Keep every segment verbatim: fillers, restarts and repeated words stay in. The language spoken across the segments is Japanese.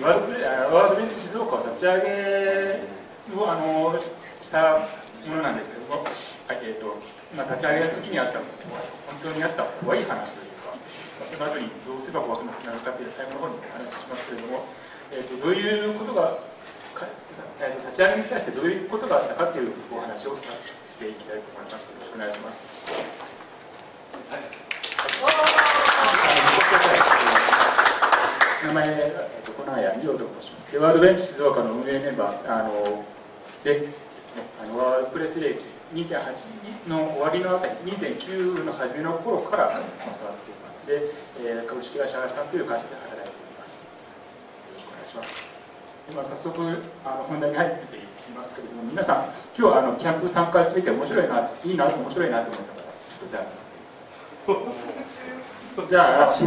ワードプレワードベンチ静岡を立ち上げをあのしたものなんですけれども、はいえーとまあ、立ち上げた時にあった本当にあった怖い話というか、その後にどうすれば怖くなくなるかという最後の方にお話ししますけれども、えー、とどういうことがか、えー、と立ち上げに際してどういうことがあったかというお話をしていきたいと思います。よろしくお願いします。はい、名前、えー、と小永美桜と申します。ワードベンチ静岡の運営メンバーあのでですね、あのワードプレス歴 にてんはち の終わりのあたり にてんきゅう の初めの頃から触っています。で、えー、株式会社アシタンという会社で働いております。よろしくお願いします。今早速あの本題に入っていきますけれども、皆さん今日あのキャンプ参加してみて面白いないいな面白いなと思った方ちょっとじゃあ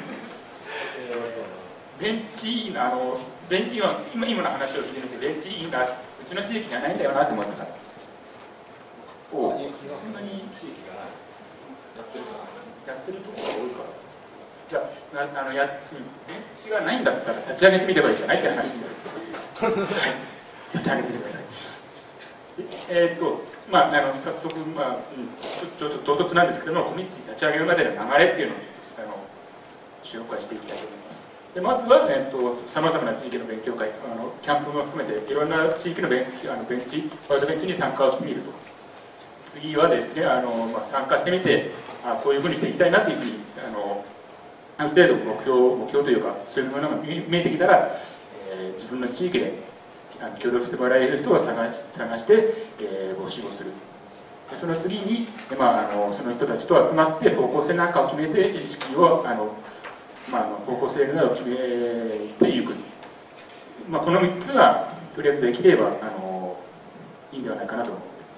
ベンチインあのベンチ今今の話を聞いてみてベンチインがうちの地域にはないんだよなと思った方。そんなに地域がないやってるかなやってるところが多いから。じゃあ、あのや、ベンチがないんだったら立ち上げてみればいいじゃないって話になる。はい、立ち上げてみてください。えー、っと、まあ、あの早速、まあ、うん、ちょっと唐突なんですけども、コミュニティ立ち上げるまでの流れっていうのをちょっとあの紹介していきたいと思います。でまずは、えー、っと、さまざまな地域の勉強会、あのキャンプも含めていろんな地域のベンあのベンチ、ワードベンチに参加をしてみると。次はですね、あのまあ、参加してみて、あこういうふうにしていきたいなというふうにあのある程度目標、目標というか、そういうものが見えてきたら、えー、自分の地域であの協力してもらえる人を探し、探して、えー、募集をする。でその次に、まあ、あのその人たちと集まって方向性なんかを決めて、意識を、あのまあ、あの方向性を決めていく。まあ、このみっつがとりあえずできればあのいいんではないかなと思っています。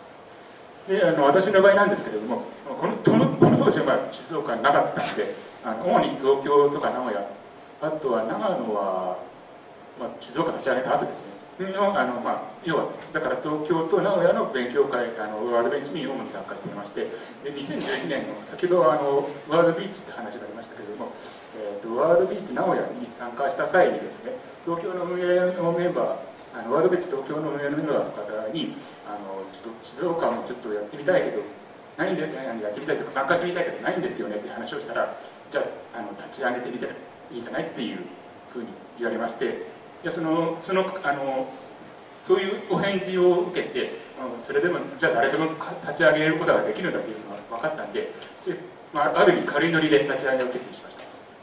であの私の場合なんですけれども、このこのこの当時は、まあ、静岡になかったので、あの主に東京とか名古屋、あとは長野は、まあ、静岡立ち上げた後ですねのあの、まあ、要はだから東京と名古屋の勉強会あのワールドベンチに主に参加していまして、でにせんじゅういちねんの先ほどあのワールドビーチって話がありましたけれども、えー、とワールドビーチ名古屋に参加した際にですね、東京の運営のメンバーあのワールドベンチ東京の運営のメンバーの方にあのちょっと静岡もちょっとやってみたいけどないんでやってみたいとか参加してみたいけどないんですよねって話をしたら、じゃあ、あの立ち上げてみたらいいじゃないっていうふうに言われまして、いやそのそのあのそういうお返事を受けて、それでもじゃあ誰でも立ち上げることができるんだというのが分かったんで、それまあ、ある意味軽いノリで立ち上げを決意しました。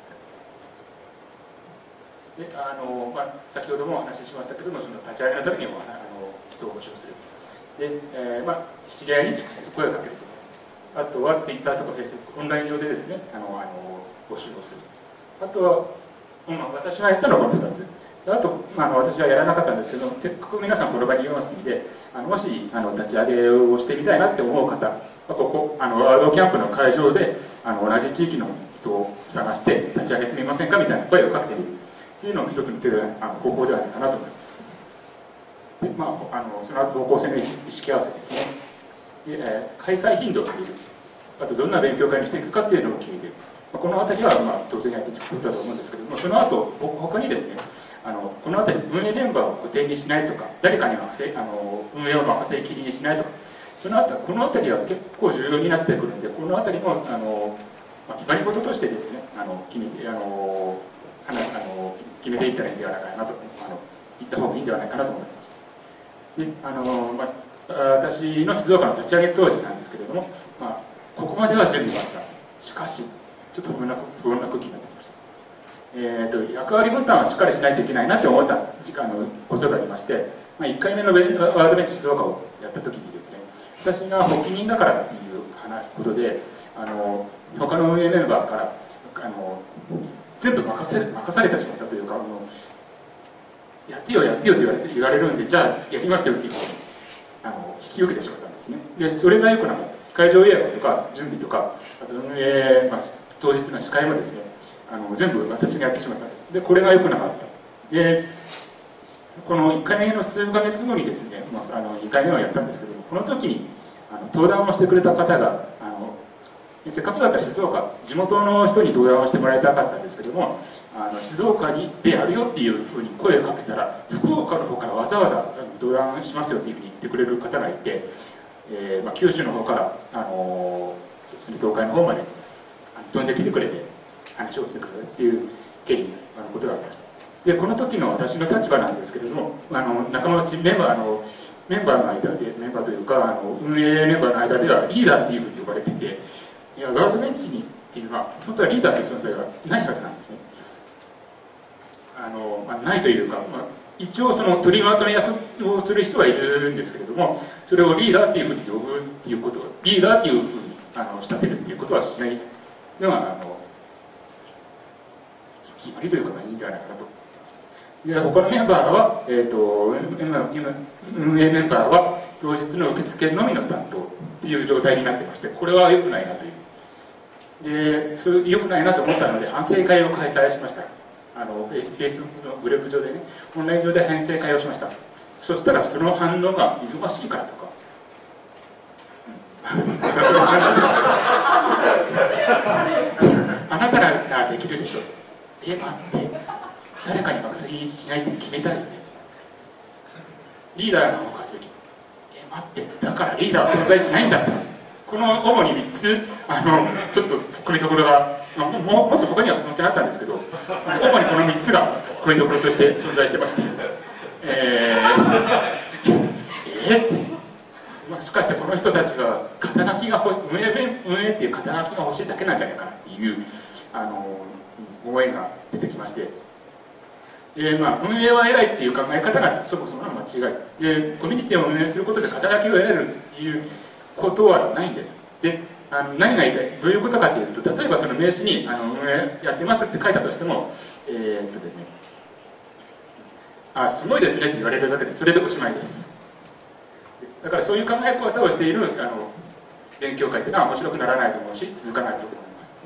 であの、まあ、先ほどもお話ししましたけども、その立ち上げのためにもあの人を募集する。で、えーまあ、知り合いに直接声をかけると。あとはツイッターとかフェイスブック、オンライン上でですね、あのあの募集をする。あとは、まあ、私がやったのはこのふたつ。あと、まあ、あの私はやらなかったんですけど、せっかく皆さんこの場にいますので、あのもしあの立ち上げをしてみたいなって思う方、ここあのワールドキャンプの会場であの同じ地域の人を探して立ち上げてみませんかみたいな声をかけてみるというのも一つの手であの方法ではないかなと思います。でまあ、あのその後方向性の意識合わせですね。で、えー、開催頻度を決める。あとどんな勉強会にしていくかっていうのを決めている。この辺りは、まあ、当然やっていくことだと思うんですけれども、その後他にですね、あのこの辺り運営メンバーを固定にしないとか、誰かに任せあの運営を任せきりにしないとか、その辺りこの辺りは結構重要になってくるので、この辺りもあの、まあ、決まり事としてですね、あの決めてあのあの決めていったらいいんではないかなとあの言った方がいいんではないかなと思います。であの、まあ、私の静岡の立ち上げ当時なんですけれども、まあ、ここまでは準備があった。しかしちょっと不穏な不穏な空気になってきました。えーと、役割分担はしっかりしないといけないなと思った時間のことがありまして、まあ、いっかいめのワールドベンチ静岡をやった時にですね、私が発起人だからっていう話ことで、あの他の運営メンバーからあの全部任せ任されてしまったというか、あのやってよやってよと言われて言われるんで、じゃあやりますよっていうふうにあの引き受けてしまったんですね。でそれがよくなかった。会場予約とか準備とか、あと運営、まあ、当日の司会もですね、あの全部私がやってしまったんです。でこれが良くなかった。でこのいっかいめの数ヶ月後にですね、まあ、あのにかいめをやったんですけども、この時にあの登壇をしてくれた方があのせっかくだったら静岡地元の人に登壇をしてもらいたかったんですけども、 あの静岡にであるよっていうふうに声をかけたら、福岡の方からわざわざ登壇しますよっていうふうに言ってくれる方がいて、えーまあ、九州の方から、あのー、東海の方まで飛んできてくれて話をしてくれたっていう経緯のことがありました。でこの時の私の立場なんですけれども、あの仲間内メンバーのメンバーの間でメンバーというかあの運営メンバーの間ではリーダーっていうふうに呼ばれていて、いやガードベンチにっていうのは本当はリーダーという存在はないはずなんですね。あの、まあ、ないというか、まあ、一応その取りまとめ役をする人はいるんですけれども、それをリーダーっていうふうに呼ぶっていうことをリーダーっていうふうにあの仕立てるっていうことはしないのはあの決まりというかいいんじゃないかなと思ってます。で他のメンバーは、えー、と運営メンバーは当日の受付のみの担当っていう状態になってまして、これは良くないなというでそれ良くないなと思ったので反省会を開催しました。あのフェイスブックのグループ上でね、オンライン上で反省会をしました。そしたらその反応が忙しいからとか、あなたらができるでしょ。え、待って、誰かに任せにしないって決めたいよね。リーダーが任せる。え、待って、だからリーダーは存在しないんだって。この主にみっつ、あのちょっとツッコミどころが、もももっと他には本当にあったんですけど、主にこのみっつがツッコミどころとして存在してまして、えー、えー、しかしてこの人たちが肩書きが運営運営っていう肩書きが欲しいだけなんじゃないかなっていうあの思いが出てきまして、で、まあ、運営は偉いっていう考え方がそもそもの間違いで、コミュニティを運営することで肩書きを得られるっていうことはないんです。であの何が言いたい、どういうことかというと、例えばその名刺にあの運営やってますって書いたとしても、えー、っとですねあすごいですねって言われるだけでそれでおしまいです。だからそういう考え方をしているあの勉強会というのは面白くならないと思うし続かないと思います。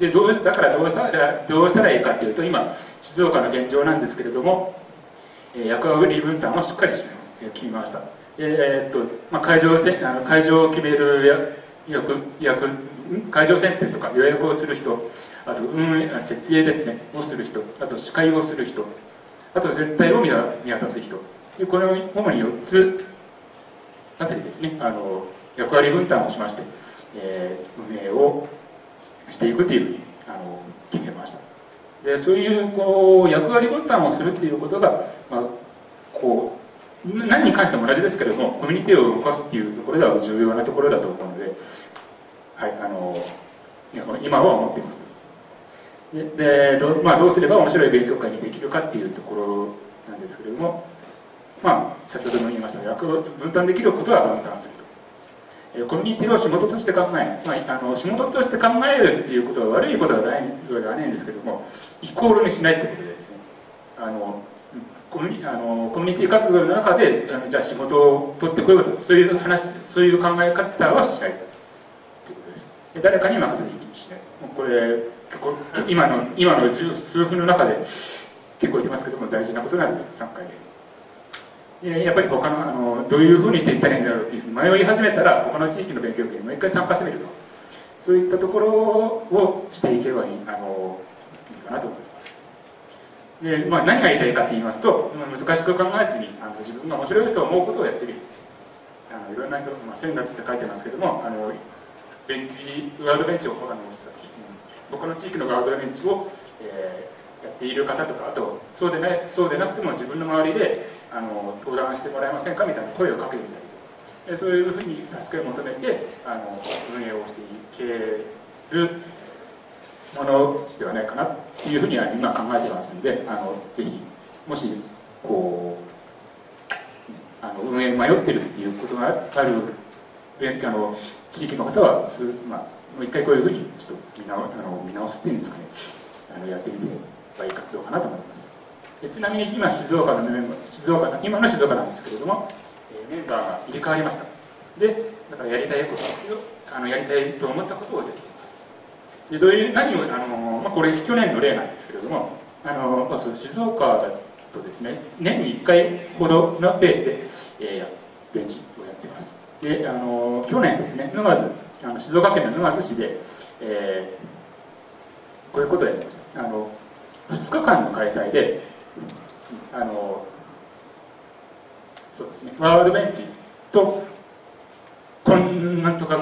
でどうだからどうしたらどうしたらいいかというと、今静岡の現状なんですけれども、えー、役割分担をしっかり決めました。えーっとまあ、会場せあの会場を決める役役会場選定とか予約をする人、あと運営設営ですねをする人、あと司会をする人、あと全体を見渡す人、でこの主によっつあたりですね、あの役割分担をしまして、えー、運営をしていくというふうにあの決めました。でそういうこう役割分担をするっていうことが、まあ、こう何に関しても同じですけれども、コミュニティを動かすっていうところでは重要なところだと思うので、はい、あの今は思っています。ででど,、まあ、どうすれば面白い勉強会にできるかっていうところなんですけれども、まあ、先ほども言いましたが、役を分担できることは分担すると。コミュニティを仕事として考え、まあ、あの仕事として考えるっていうことは悪いことはないではないんですけども、イコールにしないってことでですね、あのコミュニ、あのコミュニティ活動の中であのじゃあ仕事を取ってこようと、そういう話、そういう考え方はしないということです。で誰かに任せる気にしない。もうこれ結構今の今の数分の中で結構言ってますけども大事なことなんです。さんかいで。でやっぱり他のあのどういうふうにしていったらいいんだろうっていうふうに迷い始めたら、他の地域の勉強会にもう一回参加してみると、そういったところをしていけばいいあのいいかなと思います。でまあ、何が言いたいかと言いますと、難しく考えずにあの自分が面白いと思うことをやってみる。あのいろんな人、まあ、先月って書いてますけども、あのベンチガードベンチをあの僕の地域のガードベンチを、えー、やっている方とか、あとそうでない、そうでなくても自分の周りであの登壇してもらえませんかみたいな声をかけてみたり、そういうふうに助けを求めてあの運営をしていけるものではないかなというふうには今考えてますので、あのぜひもしこうあの運営に迷ってるっていうことがあるあの地域の方は、まあ、もう一回こういうふうにちょっと見直あの見直すっていうんですかね、あのやってみてはいいかどうかなと思います。でちなみに今静岡のメンバー静岡の今の静岡なんですけれども、えー、メンバーが入れ替わりました。でだからやりたいことをあのやりたいと思ったことをできます。でどういう何をあの、まあ、これ去年の例なんですけれども、あの、まあ、そう静岡だとですね、年にいっかいほどのペースで、えー、ベンチをやっています。であの去年ですね、沼津あの静岡県の沼津市で、えー、こういうことをやってました。あのふつかかんの開催で、あのそうですね、ワールドベンチとこんなんとか、はい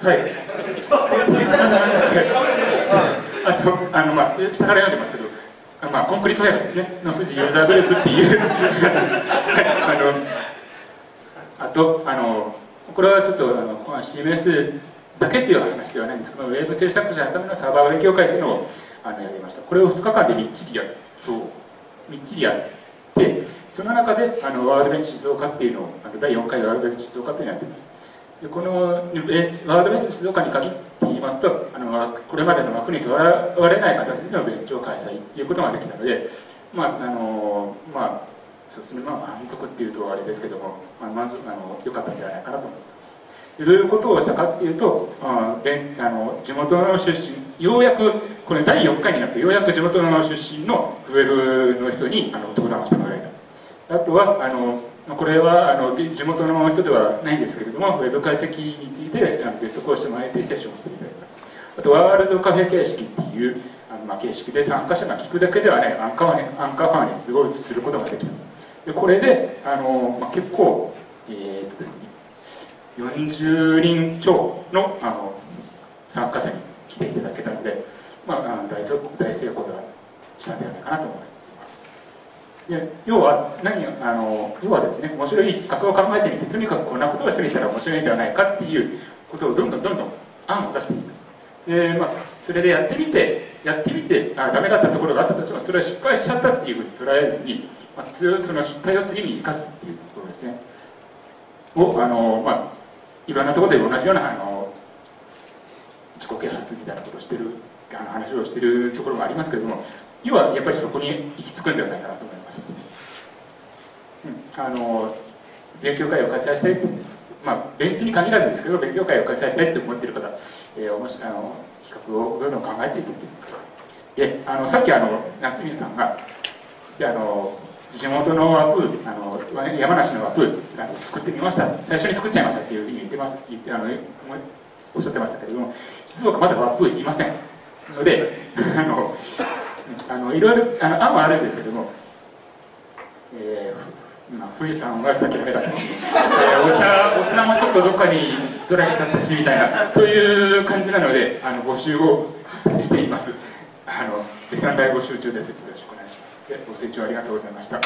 あとあの、まあ、下から読んでますけど、まあ、コンクリートファイバーですねの富士ユーザーグループっていうあのあとあのこれはちょっとあの シーエムエス だけっていう話ではないんですけど、ウェブ制作者のためのサーバー勉強会っていうのをあのやりました。これをふつかかんでみっちりやそうみっちりやってその中であのワールドベンチ静岡っていうのをあのだいよんかいワールドベンチ静岡っていうのをやっています。でこのワールドベンチ静岡に限って言いますと、あのこれまでの枠にとらわれない形でのベンチを開催っていうことができたので、まああのまあそうですね、まあ満足っていうとあれですけども、まあ、満足あの良かったんじゃないかなと思います。でどういうことをしたかっていうと、ああの地元の出身、ようやくこれだいよんかいになってようやく地元の出身のウェブの人にあの登壇をしてもらえた。あとはあのこれはあの地元の人ではないんですけれども、ウェブ解析についてあのゲスト講師してもらえてセッションをしていただいた。あとワールドカフェ形式っていうあの、まあ、形式で参加者が聞くだけではないアンカーファンにアンカーファンにすごいすることができた。でこれであの、まあ、結構、えーとですね、よんじゅうにん超のあの参加者に来ていただけたので、まあ、あの大成大成功したんではないかなと思います。で要は何あの要はですね、面白い企画を考えてみて、とにかくこんなことをしてみたら面白いんではないかっていうことをどんどんどんどん案を出していく。で、まあ、それでやってみてやってみてあダメだったところがあったとしても、それは失敗しちゃったっていうふうに捉えずに、まあ、その失敗を次に生かすっていうところですねをあの、まあ、いろんなところで同じようなあの自己啓発みたいなことをしてるあの話をしてるところがありますけれども、要はやっぱりそこに行き着くんではないかなと思います。うん、あの勉強会を開催したいと、まあ、ベンチに限らずですけど、勉強会を開催したいと思っている方、えー、おもしあの企画をどんどん考えていってください。であのさっきあの夏水さんがであの地元のワープあの山梨のワープあの作ってみました、最初に作っちゃいましたっていうふうに言ってます言ってあのおっしゃってましたけれども、静岡まだワープいませんのであのあのいろいろあの案はあるんですけども、えーまあ、富士山はさっきダメだったし、えー、お茶お茶もちょっとどっかに取られちゃったしみたいな、そういう感じなのであの募集をしています。あの絶賛大募集中です。よろしくお願いします。でご清聴ありがとうございました。さ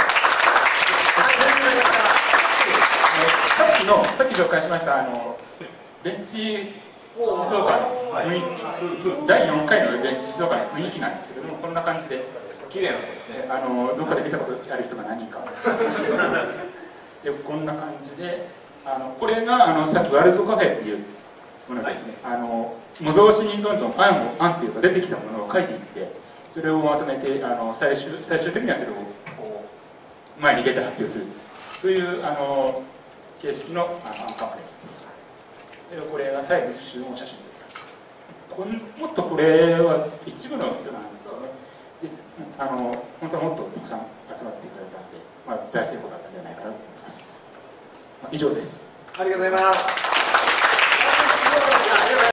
っきのさっき紹介しましたあのベンチ静岡の雰囲気、だいよんかいのベンチ静岡の雰囲気なんですけども、こんな感じで綺麗なとこですね。 あのどっかで見たことある人が何人かでこんな感じで、あのこれがあのさっきワールドカフェっていうものですね、はい、あの模造紙にどんどん案を案っていうか出てきたものを書いていって、それをまとめてあの最終最終的にはそれをこう前に出て発表する、そういうあの形式のあのアンカンファレンスです。でこれが最後に集合写真でこんもっとこれは一部の人なんですよね。であの本当はもっとたくさん集まってくれたので、まあ、大成功だったんじゃないかなと思います。まあ、以上です。 ありがとうございます。